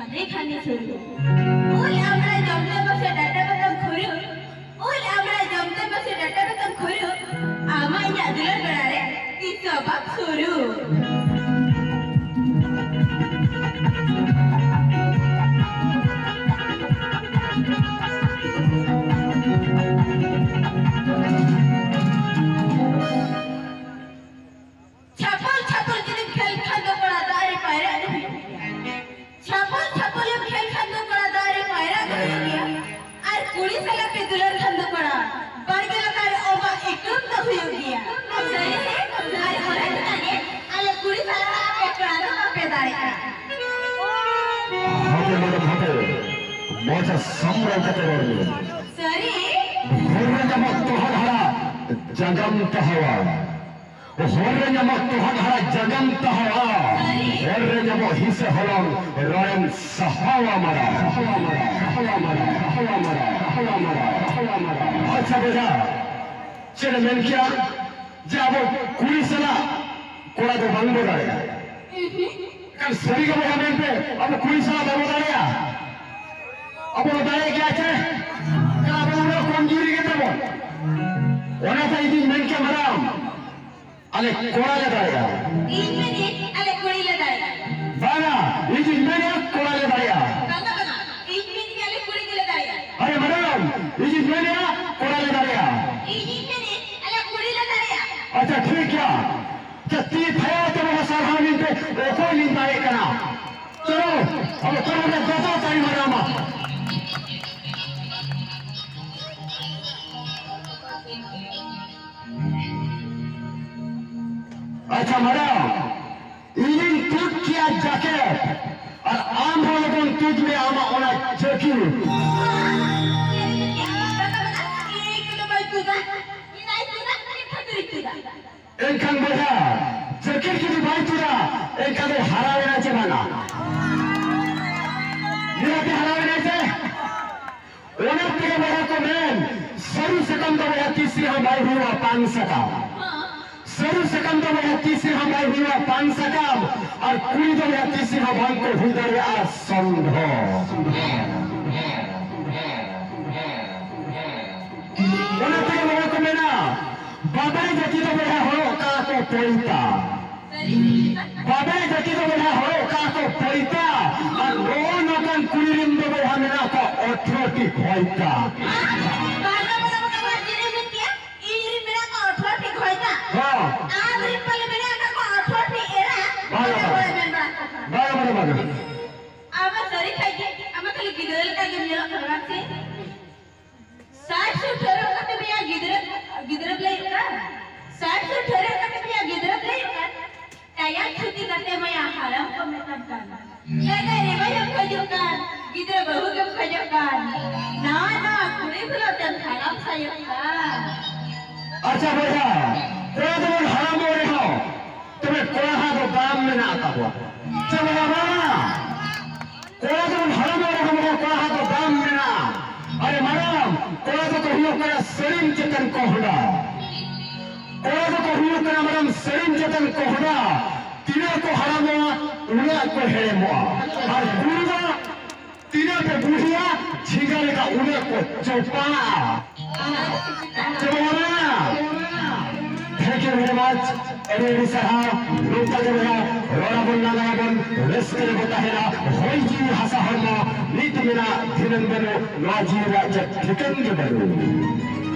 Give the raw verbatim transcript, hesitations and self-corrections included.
खाने खाने सुरू ओल आमरा जमते बसे डाटा बतम खुरु ओल आमरा जमते बसे डाटा बतम खुरु आमा या दुलर बड़ारे ती सबक सुरू मौजा सम्राट करोगे सरी होरे जमा तोहर हरा जगम तहवा होरे जमा तोहर हरा जगम तहवा होरे जमा हिसे हलम रयन सहावा मरा हवा मरा हवा मरा हवा मरा हवा मरा हवा मरा अच्छा बेटा चले मेन किया जाबो कुली सला कोड़ा तो बंद हो गया कल सरी का बेटा मेन पे अब कुली सला बंद हो गया अब बताया क्या है क्या अब उन्हें कमजोरी के तब उन्हें था इधर मैं क्या मराम अले कोड़ा लगाया इनमें ने अले कोड़ी लगाया बाना इधर मैंने कोड़ा लगाया बाना बाना इनमें ने अले कोड़ी लगाया अरे मराम इधर मैंने कोड़ा लगाया इनमें ने अले कोड़ी लगाया अच्छा ठीक है क्या तीन भाई तो वो साधारण पे वो कोई नहीं पाए करना चलो अब कोड़ा में दो दो टाइम मरामा अच्छा मैडम इंजन टूट किया जैकेट और आम हो लोगों टूट में आमा होना जैकेट इनका बोला जैकेट की भी बात तुरा इनका तो हरा लेना चाहिए मेरा भी हरा लेना चाहिए उन्हें तेरे बोला तो मैं शुरू से कम तो मेरा तीसरी हमारी हुआ पांच सका शुरू से कम तो मेरा तीसरी हमारी हुआ पांच सका और कुड़ी तो मेरा तीसरी हमारी को हुई दरिया संभव उन्हें तेरे बोला तो मेरा बाबाई जति तो मेरा हो का तो पोईता बाबाई जति तो मेरा हो का तो पोईता और रोन ओकन कुड़ी रिंदो मेरा मेरा को ऑटोटिक होईता हाँ आज रिपल में ना का ऑटोटिक एरा बाला बाला बाला बाला अब सरी खाइए अब खाली गिदरल का गेम ये करवा से साठ सौ ठहरो करते भैया गिदरल गिदरल ले का साठ सौ ठहरो करते भैया गिदरल ले का तैयार छुट्टी करते भैया हराम को मैं करता ये नहीं रे भैया खजो का गिदर बहु के खजो का ना ना कुड़ी बुला तन हराम सायो का अच्छा भैया कोई तो हराम हो रहे हो तुम्हें कोड़ा तो दाम में ना आता हुआ चलो बाबा कोड़ा तो हराम हो रहे हो मुझे कोड़ा तो दाम में ना अरे मैडम कोड़ा तो कहियो करा सरीम चेतन कोहड़ा कोड़ा तो कहियो करा मैडम सरीम चेतन कोहड़ा तीनों को हराम हुआ उन्हें को हेरे हुआ और गुरुवा तीनों पे बुढ़िया झींगा लेगा उन्हें को चौपा चलो बाबा Thank you very much. Everybody sahab, lupa jangan, rola bola lawan, reskere botahela, hoji hasa horma, nit mina thinan bero, naji raja thikan ke baru.